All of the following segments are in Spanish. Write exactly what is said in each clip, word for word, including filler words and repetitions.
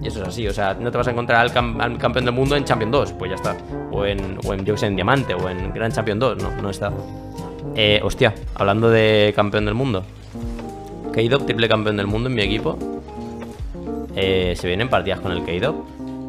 Y eso es así, o sea, no te vas a encontrar al, cam al campeón del mundo en Champion dos, pues ya está. O en, o en yo que sé, en Diamante, o en Gran Champion dos, no, no está. Eh, hostia, hablando de campeón del mundo. K-Dop, triple campeón del mundo en mi equipo. Eh, se vienen partidas con el K-Dop.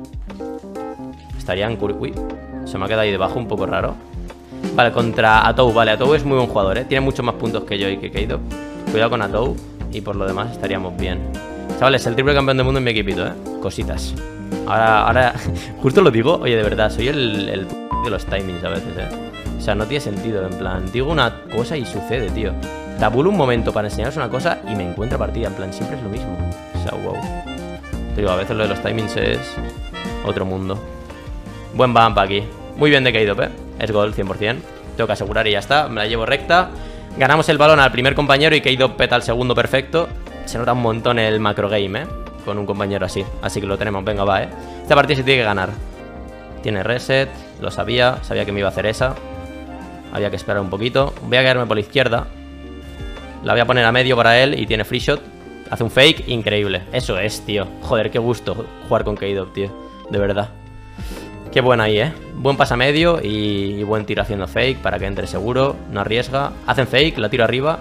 Estarían... Uy, se me ha quedado ahí debajo un poco raro. Vale, contra Atou, vale, Atou es muy buen jugador, ¿eh? Tiene muchos más puntos que yo y que K-Dop. Cuidado con Atou y por lo demás estaríamos bien. Chavales, el triple campeón del mundo en mi equipito, ¿eh? Cositas. Ahora, ahora, justo lo digo, oye, de verdad, soy el, el de los timings a veces, ¿eh? O sea, no tiene sentido, en plan, digo una cosa y sucede, tío. Tabulo un momento para enseñaros una cosa y me encuentro partida, en plan, siempre es lo mismo. O sea, wow. Te digo, a veces lo de los timings es otro mundo. Buen bump aquí. Muy bien de K-Dop, ¿eh? Es gol, cien por cien. Tengo que asegurar y ya está. Me la llevo recta. Ganamos el balón al primer compañero y K-Dop peta al segundo perfecto. Se nota un montón el macro game, ¿eh? Con un compañero así. Así que lo tenemos. Venga, va, ¿eh? Esta partida se tiene que ganar. Tiene reset. Lo sabía. Sabía que me iba a hacer esa. Había que esperar un poquito. Voy a quedarme por la izquierda. La voy a poner a medio para él y tiene free shot. Hace un fake. Increíble. Eso es, tío. Joder, qué gusto jugar con K-Dop, tío. De verdad. Qué buena ahí, ¿eh? Buen pasa medio y, y buen tiro haciendo fake para que entre seguro. No arriesga. Hacen fake, la tiro arriba.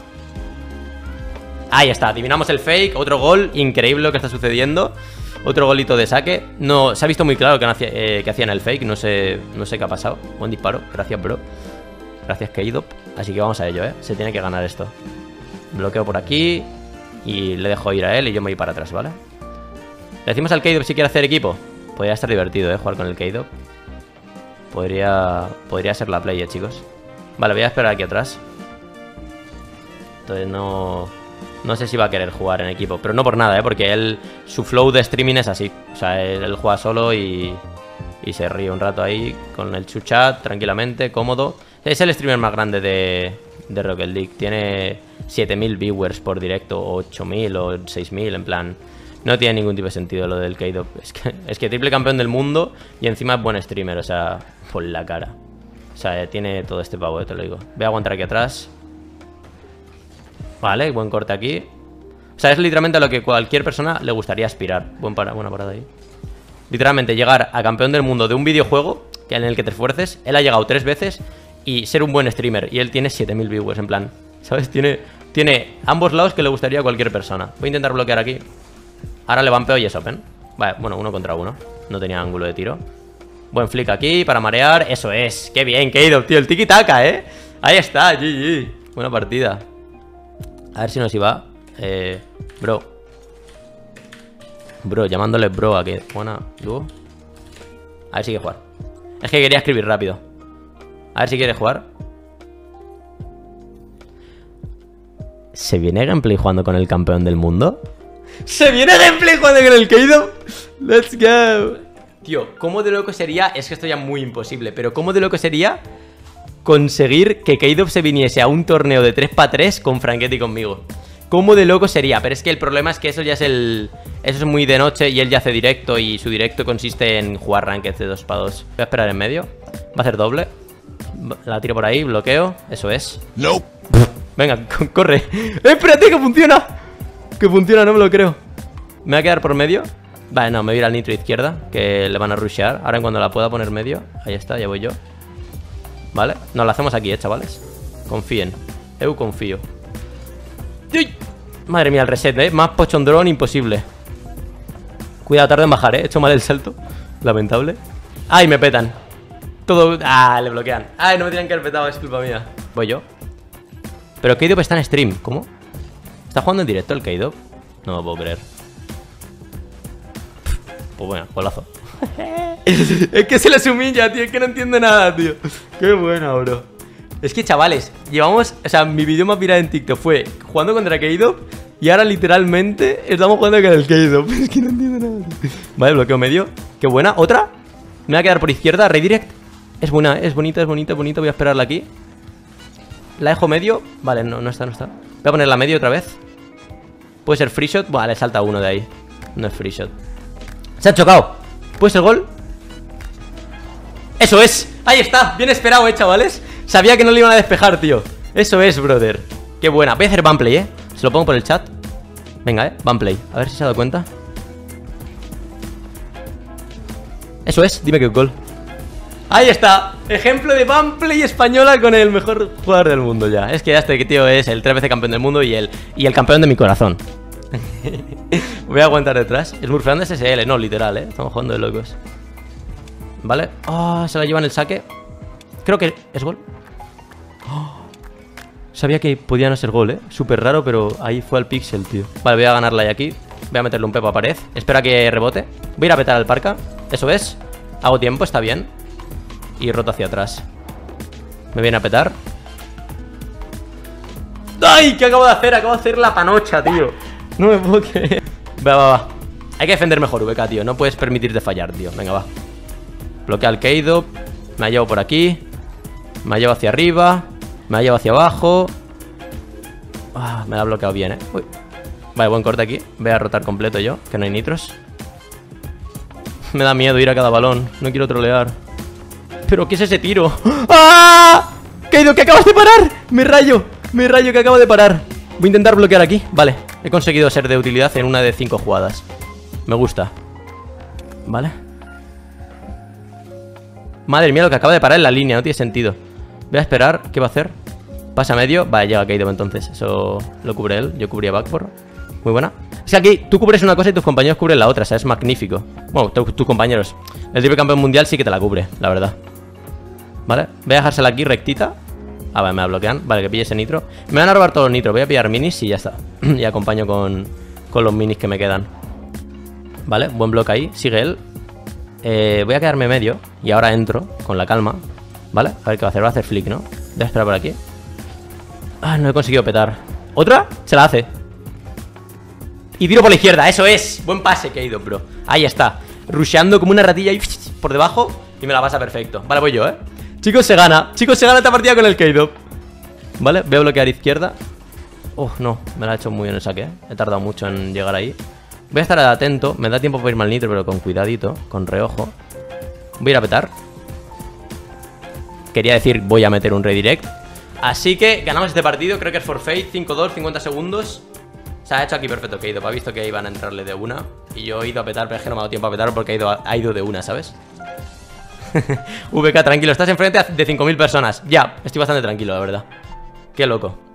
Ahí está, adivinamos el fake. Otro gol, increíble lo que está sucediendo. Otro golito de saque. No, se ha visto muy claro que, no hacía, eh, que hacían el fake. No sé, no sé qué ha pasado. Buen disparo, gracias, bro. Gracias, K-Dop. Así que vamos a ello, ¿eh? Se tiene que ganar esto. Bloqueo por aquí y le dejo ir a él y yo me voy para atrás, ¿vale? Le decimos al K-Dop si quiere hacer equipo. Podría estar divertido, ¿eh? Jugar con el K-Dop. Podría, podría ser la play, ¿eh, chicos? Vale, voy a esperar aquí atrás. Entonces no... No sé si va a querer jugar en equipo. Pero no por nada, ¿eh? Porque él... Su flow de streaming es así. O sea, él, él juega solo y... Y se ríe un rato ahí con el chuchat, tranquilamente, cómodo. Es el streamer más grande de... De Rocket League. Tiene siete mil viewers por directo. O ocho mil o seis mil, en plan... No tiene ningún tipo de sentido lo del K-Dop. Es que, es que triple campeón del mundo y encima es buen streamer, o sea, por la cara. O sea, tiene todo este pavo, eh, te lo digo. Voy a aguantar aquí atrás. Vale, buen corte aquí. O sea, es literalmente a lo que cualquier persona le gustaría aspirar. Buen para, buena parada ahí. Literalmente llegar a campeón del mundo de un videojuego en el que te esfuerces. Él ha llegado tres veces y ser un buen streamer. Y él tiene siete mil viewers, en plan, ¿sabes? Tiene, tiene ambos lados que le gustaría a cualquier persona. Voy a intentar bloquear aquí. Ahora le vampeo y es open. Vale, bueno, uno contra uno. No tenía ángulo de tiro. Buen flick aquí para marear. Eso es. Qué bien, K-Dop, tío. El tiki-taka, ¿eh? Ahí está, G G. Buena partida. A ver si nos iba. Eh, bro. Bro, llamándole bro aquí. Buena dúo. A ver si quiere jugar. Es que quería escribir rápido. A ver si quiere jugar. ¿Se viene gameplay jugando con el campeón del mundo? ¡Se viene gameplay jugando con el K-Dop! ¡Let's go! Tío, ¿cómo de loco sería? Es que esto ya es muy imposible, pero ¿cómo de loco sería conseguir que K-Dop se viniese a un torneo de tres para tres con Franketti conmigo? ¿Cómo de loco sería? Pero es que el problema es que eso ya es el... Eso es muy de noche y él ya hace directo y su directo consiste en jugar ranked de dos para dos. Voy a esperar en medio. Va a hacer doble. La tiro por ahí, bloqueo. Eso es. No. Venga, corre. ¡Eh, espérate, que funciona! Que funciona, no me lo creo. Me voy a quedar por medio. Vale, no, me voy a ir al nitro izquierda, que le van a rushear. Ahora en cuando la pueda poner medio. Ahí está, ya voy yo. Vale, nos la hacemos aquí, eh, chavales. Confíen, eu confío. ¡Uy! Madre mía, el reset, eh. Más pochondrón imposible. Cuidado, tarde en bajar, eh. He hecho mal el salto. Lamentable. ¡Ay, me petan! Todo... Ah, le bloquean. ¡Ay, no me tenían que haber petado! Es culpa mía. Voy yo. Pero K-Dop está en stream, ¿cómo? ¿Está jugando en directo el K-Dop? No lo puedo creer. Pues bueno, golazo. Es que se les humilla, tío. Es que no entiendo nada, tío. Qué bueno, bro. Es que, chavales, llevamos... O sea, mi vídeo más viral en TikTok fue jugando contra K-Dop. Y ahora, literalmente, estamos jugando con el K-Dop. Es que no entiendo nada, tío. Vale, bloqueo medio. Qué buena. ¿Otra? Me voy a quedar por izquierda. Redirect. Es buena, es bonita, es bonita, es bonita. Voy a esperarla aquí. La dejo medio. Vale, no, no está, no está. Voy a ponerla medio otra vez. Puede ser free shot. Vale, salta uno de ahí. No es free shot. Se ha chocado. ¿Puede ser gol? ¡Eso es! Ahí está, bien esperado, eh, chavales. Sabía que no le iban a despejar, tío. Eso es, brother. Qué buena, voy a hacer banplay, eh. Se lo pongo por el chat. Venga, eh, banplay, a ver si se ha dado cuenta. Eso es, dime que gol. Ahí está, ejemplo de Banplay española con el mejor jugador del mundo ya. Es que ya este tío es el tres veces campeón del mundo y el, y el campeón de mi corazón. Voy a aguantar detrás. Smurfeando es S L, no, literal, eh. Estamos jugando de locos. Vale. Oh, se la llevan el saque. Creo que es gol. Oh, sabía que podía no ser gol, eh. Súper raro, pero ahí fue al pixel, tío. Vale, voy a ganarla ahí aquí. Voy a meterle un pepo a pared. Espera que rebote. Voy a ir a petar al parca. Eso es. Hago tiempo, está bien. Y roto hacia atrás. Me viene a petar. ¡Ay! ¿Qué acabo de hacer? Acabo de hacer la panocha, tío. No me puedo creer. Va, va, va. Hay que defender mejor, V K, tío. No puedes permitirte fallar, tío. Venga, va. Bloquea el Keido. Me la llevo por aquí. Me la llevo hacia arriba. Me la llevo hacia abajo. Ah, me la ha bloqueado bien, eh. Uy. Vale, buen corte aquí. Voy a rotar completo yo, que no hay nitros. Me da miedo ir a cada balón. No quiero trolear. ¿Pero qué es ese tiro? ¡Ah! Keido, que acabas de parar. Me rayo, me rayo que acabo de parar. Voy a intentar bloquear aquí. Vale, he conseguido ser de utilidad en una de cinco jugadas. Me gusta. Vale. Madre mía, lo que acaba de parar en la línea. No tiene sentido. Voy a esperar, ¿qué va a hacer? Pasa medio, vale, llega Keido entonces. Eso lo cubre él, yo cubría backboard. Muy buena. Es que aquí tú cubres una cosa y tus compañeros cubren la otra, o sea, es magnífico. Bueno, tus tu compañeros. El triple campeón mundial sí que te la cubre, la verdad. Vale, voy a dejársela aquí rectita. Ah, vale, me la bloquean. Vale, que pille ese nitro. Me van a robar todos los nitros, voy a pillar minis y ya está. Y acompaño con, con los minis que me quedan. Vale, buen bloque ahí, sigue él. eh, Voy a quedarme medio. Y ahora entro, con la calma. Vale, a ver qué va a hacer, va a hacer flick, ¿no? Voy a esperar por aquí. Ah, no he conseguido petar. ¿Otra? Se la hace. Y tiro por la izquierda, eso es. Buen pase que he ido, bro. Ahí está, rusheando como una ratilla ahí por debajo. Y me la pasa perfecto. Vale, voy yo, eh. Chicos, se gana. Chicos, se gana esta partida con el Keido. Vale, voy a bloquear izquierda. Oh, no, me la ha hecho muy bien el saque, eh. He tardado mucho en llegar ahí. Voy a estar atento, me da tiempo para irme al nitro, pero con cuidadito, con reojo. Voy a ir a petar. Quería decir, voy a meter un redirect. Así que ganamos este partido, creo que es forfeit, cinco dos, cincuenta segundos. Se ha hecho aquí perfecto Keido, ha visto que iban a entrarle de una. Y yo he ido a petar, pero es que no me ha dado tiempo a petar porque ha ido, ha ido de una, ¿sabes? V K, tranquilo, estás enfrente de cinco mil personas. Ya, estoy bastante tranquilo, la verdad. Qué loco.